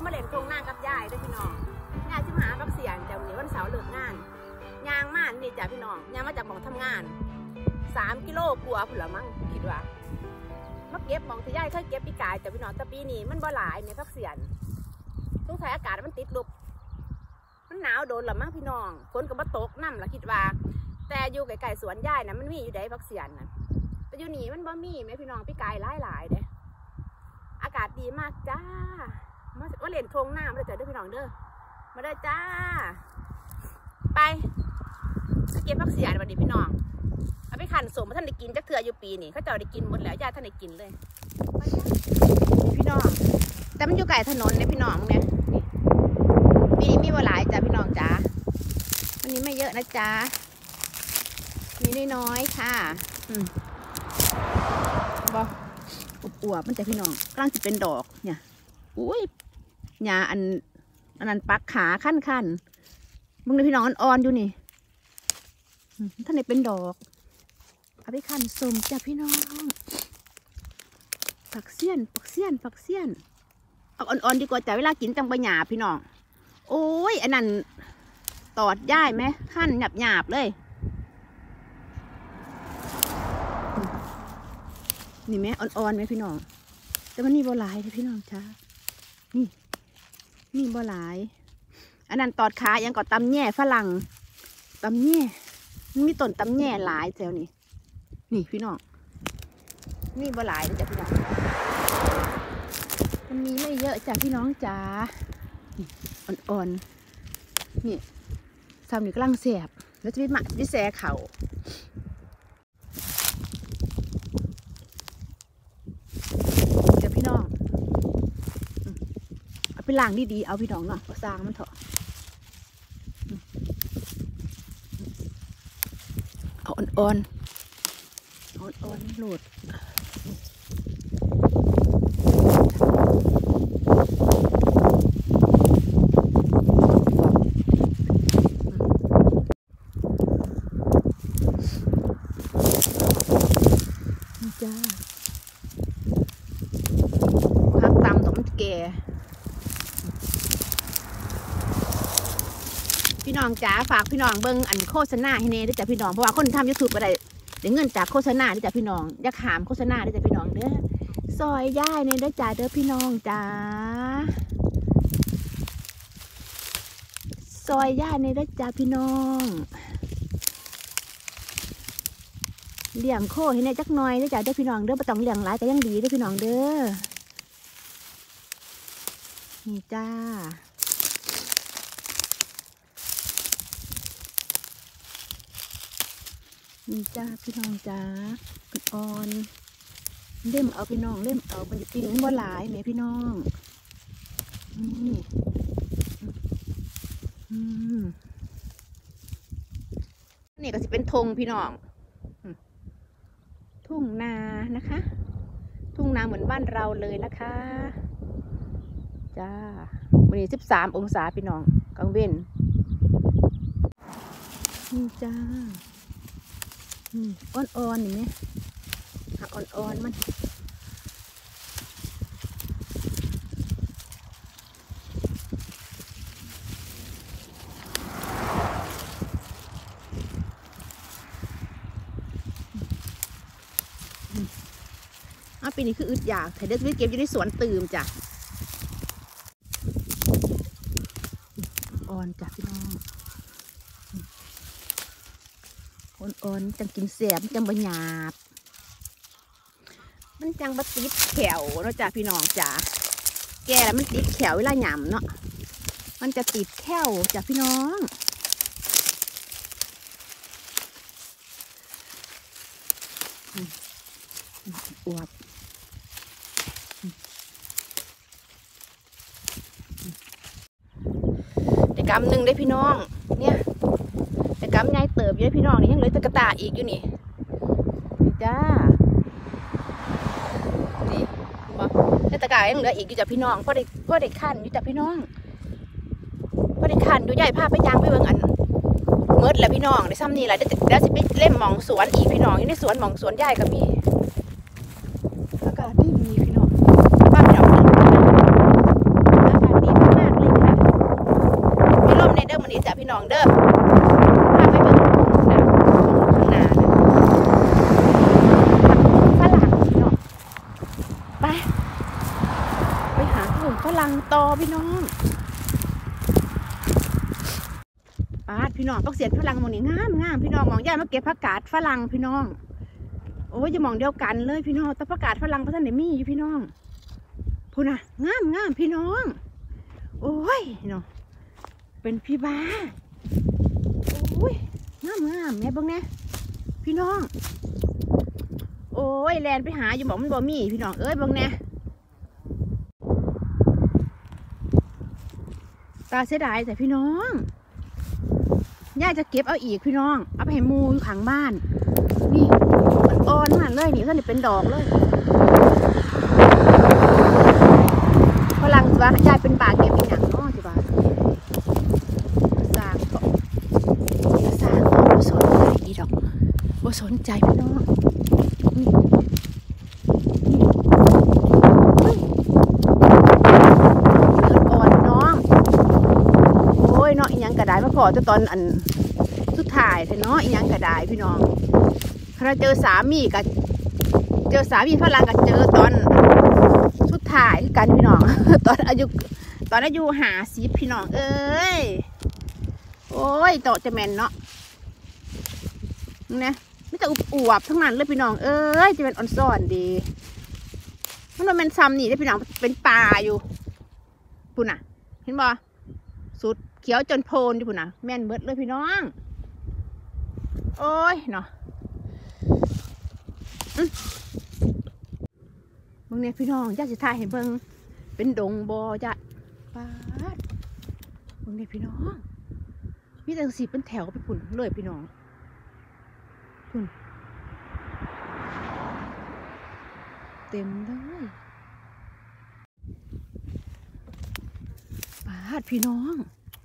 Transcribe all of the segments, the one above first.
มาเล่นตรงหน้ากับยายด้วยพี่น้องยายชิมหาบักเสียนแต่วันนี้วันเสาร์เลิกงานยางม่านนี่จ้ะพี่น้องยางมาจากหมองทำงาน3 กิโลกว่าผุ่นละมั้งคิดว่ามาเก็บหมองที่ยายเคยเก็บปีกายแต่พี่น้องแต่ปีนี้มันบ่หลายในบักเสียนสงสัยอากาศมันติดลบมันหนาวโดนละมั้งพี่น้องฝนก็บ่ตกน้ำละคิดว่าแต่อยู่ไกลๆสวนยายนะมันมีอยู่ได้บักเสียนนะแต่อยู่นี่มันบ่มีไหมพี่น้องปีกายหลายเด้อากาศดีมากจ้ามาเล่นทงน้ำเลยจ้ะเด้อพี่น้องเด้อมาได้จ้าไปเก็บผักเสียนวันนี้พี่น้องเอาไปขันสมมาท่านได้กินจักเถื่ออยู่ปีนี่เขาจะได้กินหมดแล้วญาติท่านได้กินเลยพี่น้องแต่มันอยู่ไกลถนนเนี่ยพี่น้องเนี่ยปีนี้มีบ่หลายจ้ะพี่น้องจ้าวันนี้ไม่เยอะนะจ้ามีน้อยๆค่ะบอวบมันจะพี่น้องกำลังจะเป็นดอกเนี่ยอุ้ยหญ้าอันนั้นปักขาขั้นมึงเลยพี่น้องอ่อนๆอยู่นี่ท่านไหนเป็นดอกเอาไปขั้นสมจ้ะพี่น้องผักเสี้ยนเอาอ่อนๆดีกว่าจ้ะเวลากินจังใบหญ้าพี่น้องโอ้ยอันนั้นตอดย่ายไหมขั้นหยาบเลยนี่ไหมอ่อนๆไหมพี่น้องแต่มันนี่บ่หลายเลยพี่น้องจ้านี่บ่หลายอันนั้นตอดขายังก็ตำแย่ฝรั่งตำแย่มีต้นตำแย่หลายแถวนี้นี่พี่น้องนี่บ่หลายเลยจ้ะพี่น้องมันมีไม่เยอะจ้ะพี่น้องจ้าอ่อนๆนี่ซ้ำนี่กำลังแสบแล้วจะวิแสเขาพี่น้องเอาไปล้างดีๆเอาพี่น้องเนาะสร้างมันเถอะเอาอ่อนโหลดจ้าพี่น้องจ๋าฝากพี่น้องเบิ้งอันโฆษณาให้เน่ด้วยจ้ะพี่น้องเพราะว่าคนทำ YouTube ก็ได้เงินจากโฆษณาด้วยจ้ะพี่น้องอย่าขามโฆษณาด้วยจ้ะพี่น้องเด้อซอยย่ายเน่ด้วยจ้ะเด้อพี่น้องจ๋าซอยย่ายเน่ด้วยจ้ะพี่น้องเลี้ยงโคให้เน่จักหน่อยด้วยจ้ะเด้อพี่น้องเด้อไม่ต้องเลี้ยงหลายก็ยังดีด้วยพี่น้องเด้อนี่จ้านี่จ้าพี่น้องจ้าอ่อนเล่มเอาพี่น้องเล่มเอามันจะกินบ่หลายไหมพี่น้องนี่ก็จะเป็นธงพี่น้องทุ่งนานะคะทุ่งนาเหมือนบ้านเราเลยนะคะจ้าวันนี้13 องศาพี่น้องกลางเว้นนี่จ้าอ่อนๆอย่างนี้หักอ่อนๆมันปีนี้คืออึดอยากแต่เด็กวิทย์เก็บอยู่ในสวนตื่มจ้ะอ่อนจ้ะพี่น้องอ่อนจังกินแสบจังบะหยาบมันจังบะติดแขวเนาะจ้ะพี่น้องจ้ะแก่แล้วมันติดแขวเวลาหยำเนาะมันจะติดแขวจ้ะพี่น้องอวบแต่กำหนึ่งได้พี่น้องเนี่ยแต่กำใหญ่เติบเยอะพี่น้องนี่ยังเหลือตะกะตาอีกอยู่นี่จ้านี่บอกตะกะยังเหลืออีกอยู่จ้ะพี่น้องพอได้ขั้นอยู่จ้ะพี่น้องพอได้ขั้นอยู่ใหญ่ผ้าไปยางไปเบิ่งอันเมิดแล้วพี่น้องในซ้ำนี่แหละเดี๋ยวสิไปเล่มหมองสวนอีกพี่น้องอยู่ในสวนหมองสวนใหญ่กับพี่อากาศดีพี่น้องบ้านเราอากาศดีอพาไปเบิ่งนะข้างหน้านะฝรั่งเนาะไปหาถุงฝรั่งต่อพี่น้องปาดพี่น้องต้องเสียดฝรั่งมองนี่งามพี่น้องมองย่ามาเก็บผักกาดฝรั่งพี่น้องโอ้ยจะมองเดียวกันเลยพี่น้องแต่ผักกาดฝรั่งพระท่านไหนมีอยู่พี่น้องพูดนะงามพี่น้องโอ้ยเนาะเป็นพี่บ้าโอ้ยงามแม่เบิ่งแน่พี่น้องโอ้ยแลนไปหาอยู่บอกมันบ่มีพี่น้องเอ้ยเบิ่งแน่ตาเสียดายแต่พี่น้องย่าจะเก็บเอาอีกพี่น้องเอาไปให้มูอยู่ข้างบ้านนี่มันอ่อนมันเลยนี่ท่านนี่เป็นดอกเลยฝรั่งสิว่ายายเป็นบาเก็บอีกอย่างเนาะสิว่าสร้างก็บ่สนใจอีดอกบ่สนใจพี่น้องนี่อ่อนน้องโอ้ยเนาะอีหยังกระไดมาพอจะตอนอันสุดท้ายเถอะเนาะอีหยังกระไดพี่น้องเราเจอสามีกับฝรั่งกับเจอตอนสุดท้ายกันพี่น้อง ตอนอายุ50พี่น้องเอ้ยโอ้ยโตจะแมนเนาะนี่ไม่จะอวบทั้งนั้นเลยพี่น้องเอ้ยจะเป็นอ่อนซ่อนดีมันเป็นซ้ำนี่ได้พี่น้องเป็นปลาอยู่ปุ่นน่ะเห็นบ่สุดเขียวจนโพนอยู่ปุ่นน่ะแม่นเบิดเลยพี่น้องโอ้ยเนาะเบิ่งเนี่ยพี่น้องย่าสิถ่ายให้เบิ่งเป็นดงบ่จ้ะป้าดเบิ่งเนี่ยพี่น้องมีแต่สีเป็นแถวไปปุ่นเลยพี่น้องปุ่นเต็มเลยป้าดพี่น้อง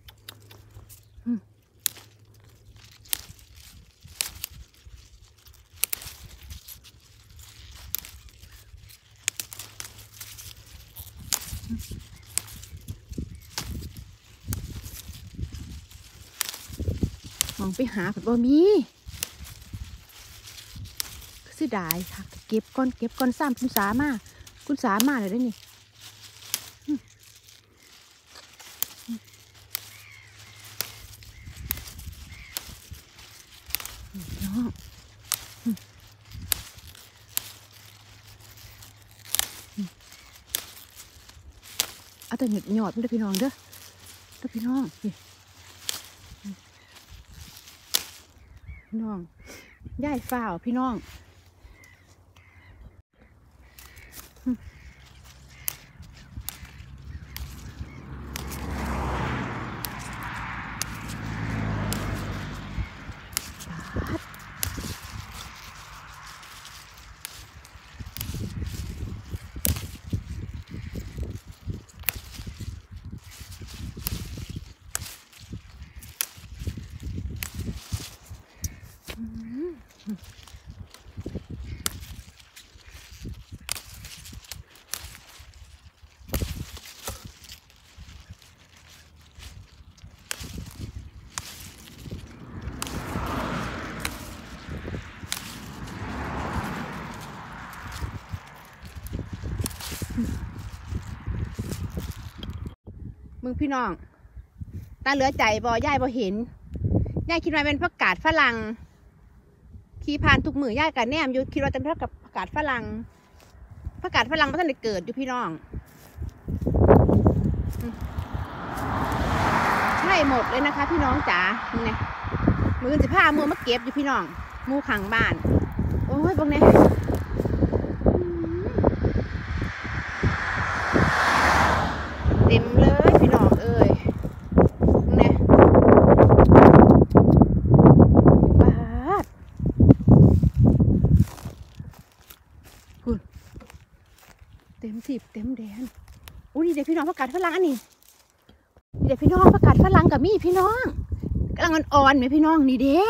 มองไปหาแบบว่ามีเสียดายค่ะเก็บก้อนซ้ำคุณสามาเลยได้นี่น้องเอาแต่หยอดมันเลยพี่น้องเด้อพี่น้องพี่น้องย่ายฝ้าวพี่น้องมึงพี่น้องตาเหลือใจบ่ย่ายบ่เห็นย่ายคิดว่าเป็นผักกาดฝรั่งขี่ผ่านทุกมือย่ายกับแนมอยู่คิดว่าเป็นผักกาดฝรั่งเพราะท่านได้เกิดอยู่พี่น้องใช่หมดเลยนะคะพี่น้องจ๋าเนี่ยมือ15 มือมาเก็บอยู่พี่น้องมูขังบ้านโอ้ยพวกนี้เต็มเลยพี่น้องเอ้ยเนี่ยบาดคุณเต็มสิบเต็มแดนอุ้ยเด็กพี่น้องผักกาดฝรั่งอันนี้เด็กพี่น้องผักกาดฝรั่งกับมีพี่น้องกำลังอ่อนๆไหมพี่น้องนี่เด้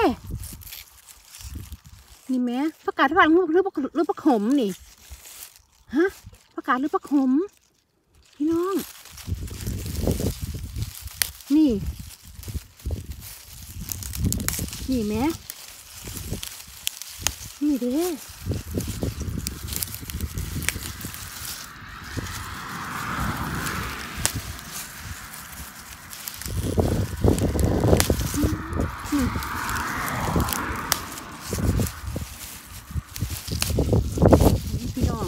นี่แม่ผักกาดฝรั่งหรือผักขมนี่ฮะผักกาดหรือผักขมพี่น้องนี่นี่แม่นี่เด้พี่น้อง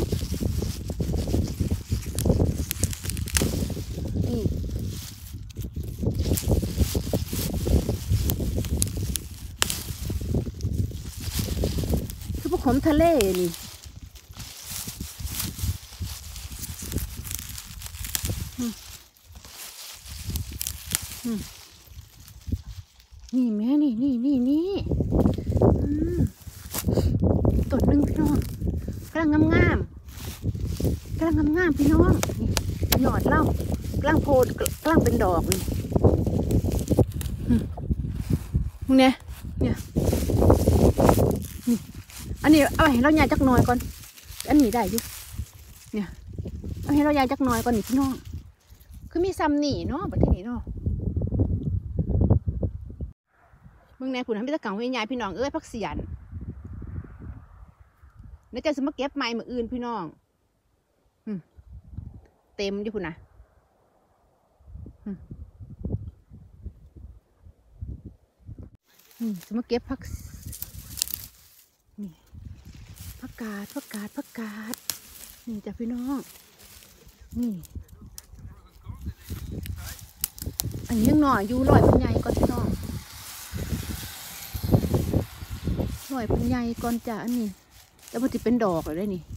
นี่คือพวกขมทะเลนี่นี่แม่นี่ต้นหนึ่งพี่น้องกำลังงามพี่น้องนี่หยอดเล่ากำลังโพดกำลังเป็นดอกนี่มึงเนี่ยนี่อันนี้เอาให้เราใหญ่จักหน่อยก่อนอันนี้ได้อยู่เนี่ยเอาให้เราใหญ่จักหน่อยก่อนนี่พี่น้องคือมีซ้ำนี่เนาะประเทศนี้เนาะมึงเนี่ยผู้ทำพิธีกรรมให้ยายพี่น้องเอ้ยพักเสียนแล้วจะสมาเก็บไม้มืออื่นพี่น้องเต็มอยู่พุ่นนะสมาเก็บผักนี่ผักกาดนี่จ้ะพี่น้องนี่อันนี้ยังหน่อยอยู่ลอยเป็นใหญ่ก่อนพี่น้องลอยเป็นใหญ่ก่อนจ้ะอันนี้แล้วมันจะเป็นดอกเลยได้นี่